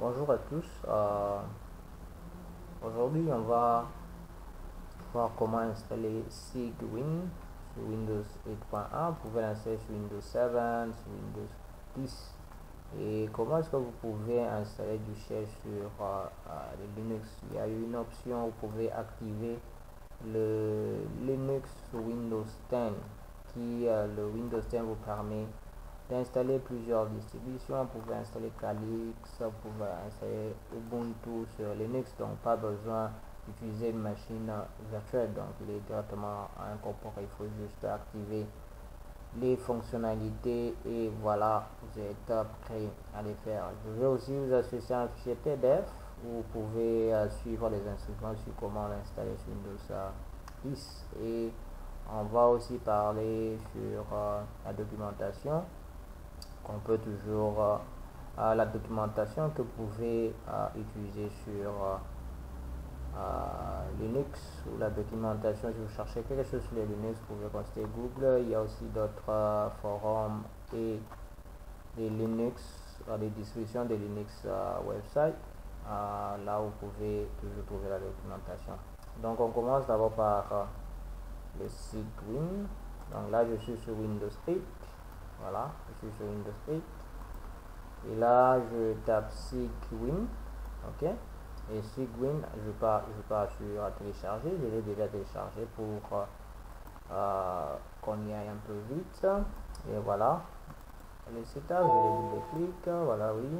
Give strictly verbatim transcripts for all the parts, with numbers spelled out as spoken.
Bonjour à tous. Euh, aujourd'hui, on va voir comment installer Cygwin sur Windows huit point un. Vous pouvez l'installer sur Windows sept, sur Windows dix. Et comment est-ce que vous pouvez installer du shell sur euh, euh, le Linux? Il y a une option, vous pouvez activer le Linux sur Windows dix, qui euh, le Windows dix vous permet d'installer plusieurs distributions. Vous pouvez installer Calyx, vous pouvez installer Ubuntu sur Linux, donc pas besoin d'utiliser une machine virtuelle, donc il est directement incorporé. Il faut juste activer les fonctionnalités et voilà, vous êtes prêt à les faire. Je vais aussi vous associer un fichier P D F où vous pouvez euh, suivre les instructions sur comment l'installer sur Windows dix, et on va aussi parler sur euh, la documentation qu'on peut toujours euh, à la documentation que vous pouvez euh, utiliser sur euh, euh, Linux, ou la documentation si vous cherchez quelque chose sur les Linux, vous pouvez consulter Google. Il y a aussi d'autres euh, forums et des Linux, euh, des distributions de Linux euh, website, euh, là où vous pouvez toujours trouver la documentation. Donc on commence d'abord par euh, le Cygwin. Donc là je suis sur Windows huit. Voilà, je suis sur Windows huit. Et là, je tape Cygwin. Ok. Et Cygwin, je pars, je pars sur télécharger. Je l'ai déjà téléchargé pour euh, qu'on y aille un peu vite. Et voilà. Le setup, je le double-clique. Voilà, oui.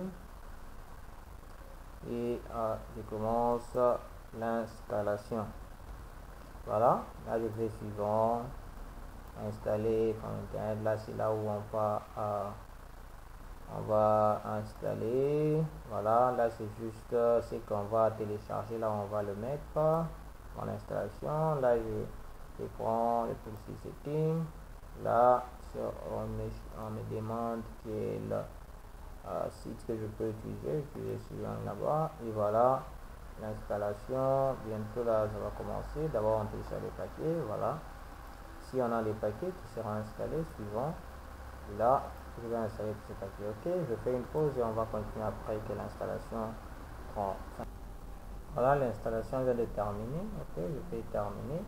Et euh, je commence l'installation. Voilà. Là, je fais suivant. Installer. Là, c'est là où on va. Euh, on va installer. Voilà, là c'est juste euh, ce qu'on va télécharger, là on va le mettre en installation. Là je, je prends le petit setting. Là sur, on, me, on me demande quel euh, site que je peux utiliser. Je vais suivant là-bas et voilà l'installation. Bientôt là ça va commencer. D'abord on télécharge les paquets. Voilà, si on a les paquets qui seront installés, suivant. Là je vais installer ce paquet. Ok, je fais une pause et on va continuer après que l'installation prend fin. Voilà, l'installation vient de terminer. Ok, je fais terminer.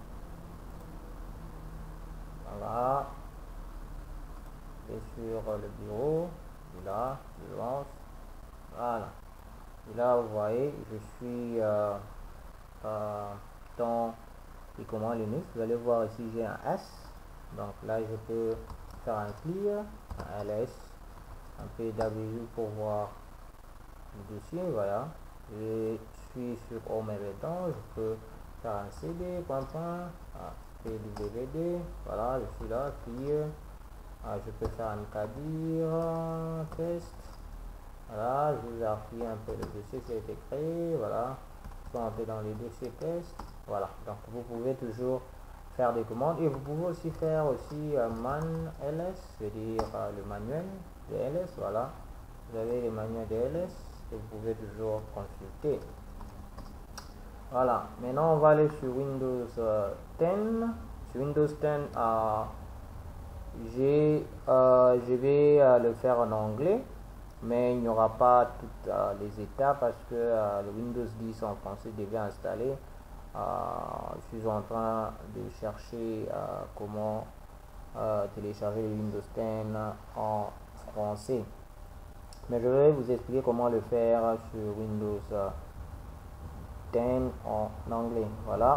Voilà, et sur le bureau, et là je lance. Voilà, et là vous voyez je suis euh, euh, dans les commandes Linux. Vous allez voir ici j'ai un S, donc là je peux faire un clear, un L S, un P W pour voir le dossier. Voilà, je suis sur Home Événement, je peux faire un C D, point point, ah, P W D, voilà, je suis là, clear, ah, je peux faire un cadir, test, voilà, je vous ai un peu le dossier qui a été créé, voilà, je peux entrer dans les dossiers test, voilà, donc vous pouvez toujours faire des commandes et vous pouvez aussi faire aussi euh, man ls, c'est-à-dire euh, le manuel de L S. Voilà, vous avez les manuels de L S que vous pouvez toujours consulter. Voilà, maintenant on va aller sur Windows euh, dix. Sur Windows dix, euh, j'ai euh, je vais euh, le faire en anglais, mais il n'y aura pas toutes euh, les étapes parce que euh, le Windows dix en français devait installer. Euh, je suis en train de chercher euh, comment euh, télécharger le Windows dix en français, mais je vais vous expliquer comment le faire sur Windows euh, dix en anglais. Voilà,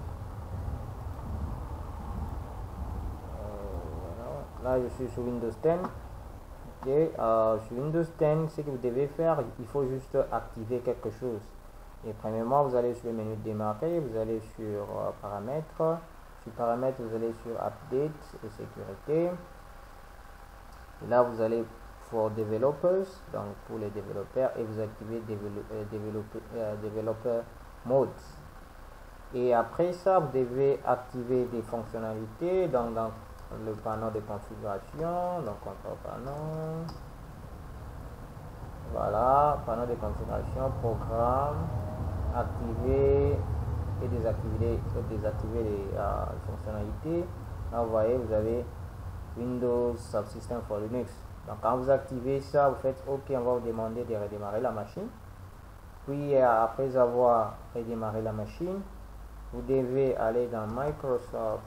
euh, voilà. Là je suis sur Windows dix. Okay. Euh, sur Windows dix, ce que vous devez faire, il faut juste activer quelque chose. Et premièrement, vous allez sur le menu démarrer, vous allez sur euh, paramètres. Sur paramètres, vous allez sur update et sécurité. Et là, vous allez pour developers, donc pour les développeurs, et vous activez dévelop, euh, développer, euh, developer mode. Et après ça, vous devez activer des fonctionnalités donc dans le panneau de configuration. Donc on va panneau. Voilà, panneau de configuration, programme, activer et désactiver, désactiver les euh, fonctionnalités. Là vous voyez, vous avez Windows Subsystem for Linux. Donc quand vous activez ça, vous faites OK, on va vous demander de redémarrer la machine. Puis après avoir redémarré la machine, vous devez aller dans Microsoft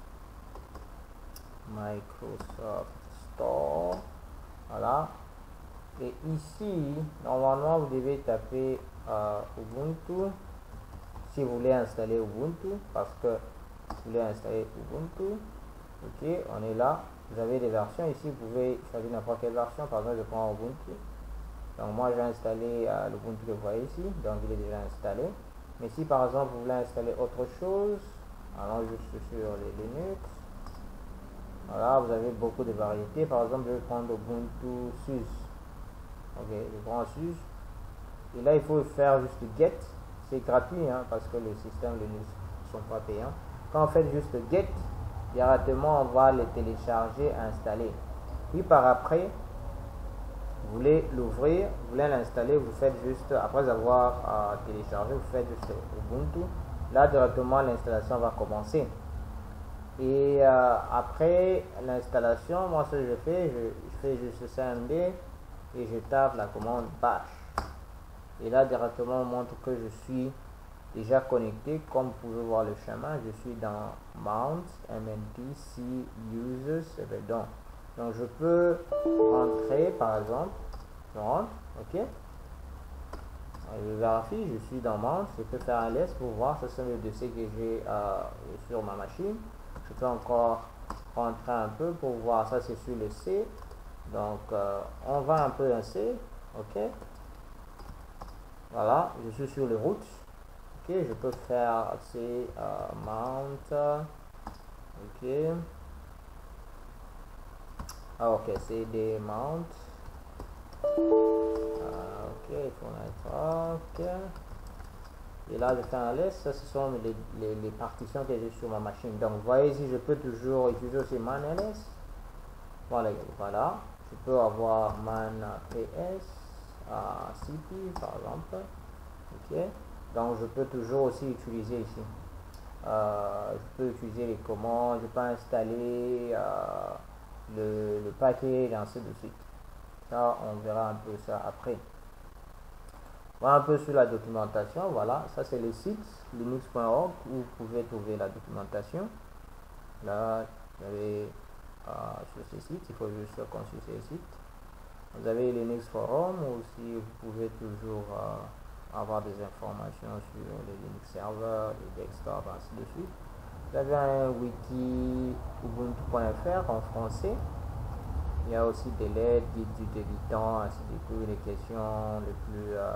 Microsoft Store. Voilà. Et ici, normalement, vous devez taper euh, Ubuntu. Si vous voulez installer Ubuntu, parce que vous voulez installer Ubuntu. Ok, on est là. Vous avez des versions ici. Vous pouvez choisir n'importe quelle version. Par exemple, je prends Ubuntu. Donc moi, j'ai installé euh, l'Ubuntu que vous voyez ici. Donc il est déjà installé. Mais si par exemple, vous voulez installer autre chose, allons juste sur les Linux. Voilà, vous avez beaucoup de variétés. Par exemple, je vais prendre Ubuntu SUSE. Ok, je prends SUSE. Et là, il faut faire juste get. C'est gratuit, hein, parce que le système Linux ne sont pas payants. Quand on fait juste get, directement, on va les télécharger, installer. Puis par après, vous voulez l'ouvrir, vous voulez l'installer, vous faites juste, après avoir euh, téléchargé, vous faites juste Ubuntu. Là, directement, l'installation va commencer. Et euh, après l'installation, moi ce que je fais, je, je fais juste C M D et je tape la commande bash. Et là directement on montre que je suis déjà connecté. Comme vous pouvez voir le chemin, je suis dans Mount, M N T, C, Users, et donc. Donc je peux rentrer par exemple, je rentre, ok. Je vérifie, je suis dans Mount, je peux faire un list pour voir, ce sont les dossiers que j'ai euh, sur ma machine. Je peux encore rentrer un peu pour voir, ça c'est sur le C. Donc euh, on va un peu dans C, ok. Voilà, je suis sur les routes, ok. Je peux faire C, euh, Mount, ok. Ah ok, c'est des Mount. Ah, ok, il faut mettre ok. Et là, je fais un list. Ça, ce sont les, les, les partitions que j'ai sur ma machine. Donc, vous voyez ici, je peux toujours utiliser aussi man ls. Voilà, voilà. Je peux avoir man ps, uh, cp par exemple. Ok. Donc, je peux toujours aussi utiliser ici. Euh, je peux utiliser les commandes. Je peux installer euh, le, le paquet et ainsi de suite. Ça, on verra un peu ça après. Voilà un peu sur la documentation. Voilà, ça c'est le site linux point org où vous pouvez trouver la documentation. Là, vous avez euh, sur ce site, il faut juste consulter le site. Vous avez Linux Forum aussi, vous pouvez toujours euh, avoir des informations sur les Linux serveurs, les desktops, ainsi de suite. Vous avez un wiki ubuntu point f r en français. Il y a aussi des lettres, guides du débutant, ainsi de suite, les questions les plus euh,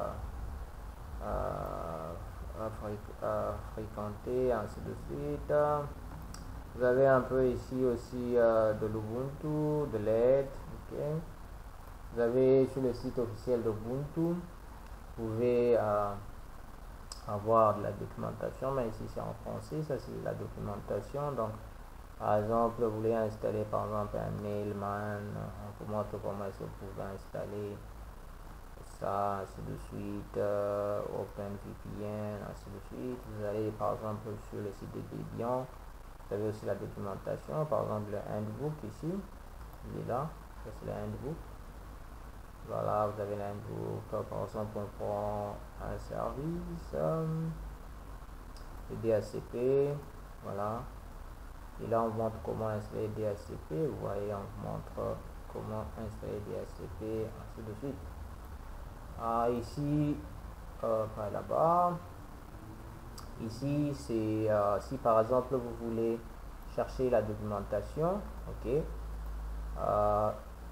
euh, euh, fréquentées, ainsi de suite. Vous avez un peu ici aussi euh, de l'Ubuntu, de l'aide. Okay. Vous avez sur le site officiel d'Ubuntu, vous pouvez euh, avoir de la documentation, mais ici c'est en français, ça c'est la documentation. Donc, par exemple, vous voulez installer par exemple un Mailman, on vous montre comment est-ce que vous pouvez installer ça, ainsi de suite, euh, OpenVPN, ainsi de suite. Vous allez par exemple sur le site de Debian, vous avez aussi la documentation, par exemple le handbook ici, il est là, ça c'est le handbook. Voilà, vous avez le handbook, par exemple on prend un service, euh, le D H C P, voilà. Et là on montre comment installer D H C P, vous voyez on vous montre comment installer D H C P, ainsi de suite. Ah, ici, euh, par là-bas, ici c'est euh, si par exemple vous voulez chercher la documentation, ok, euh,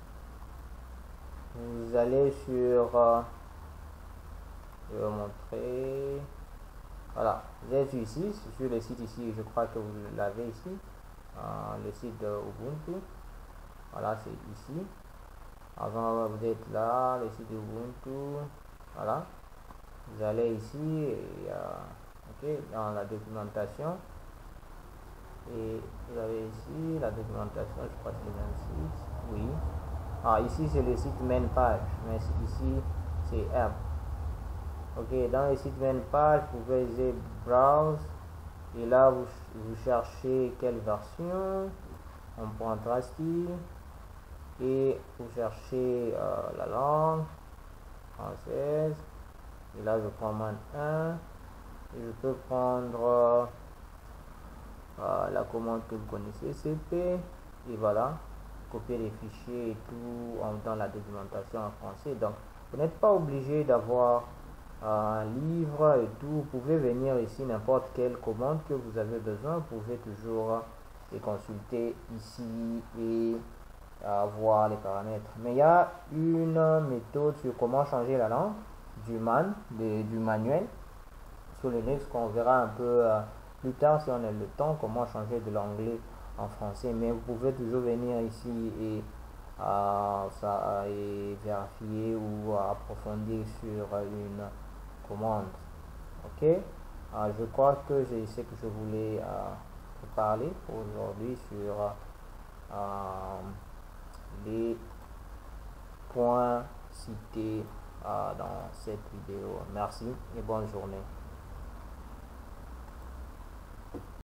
vous allez sur, euh, je vais vous montrer, voilà, vous êtes ici, sur le site ici, je crois que vous l'avez ici, euh, le site de Ubuntu, voilà c'est ici. Avant vous êtes là, le site de Ubuntu, voilà, vous allez ici et, euh, ok, dans la documentation et vous avez ici la documentation, je crois que c'est le vingt-six, oui. Ah, ici c'est le site main page, mais ici c'est help. Ok, dans le site main page, vous pouvez utiliser browse et là vous, vous cherchez quelle version, on prend Trusty et vous cherchez euh, la langue française. et là je prends man un et je peux prendre euh, la commande que vous connaissez, cp, et voilà, copier les fichiers et tout en dans la documentation en français. Donc vous n'êtes pas obligé d'avoir un livre et tout, vous pouvez venir ici, n'importe quelle commande que vous avez besoin, vous pouvez toujours les consulter ici et euh, voir les paramètres. Mais il y a une méthode sur comment changer la langue du man, de, du manuel sur Linux qu'on verra un peu euh, plus tard si on a le temps, comment changer de l'anglais en français. Mais vous pouvez toujours venir ici et euh, ça, et vérifier ou approfondir sur une commande. Ok, euh, je crois que c'est ce que je voulais euh, parler pour aujourd'hui sur euh, les points cités euh, dans cette vidéo. Merci et bonne journée.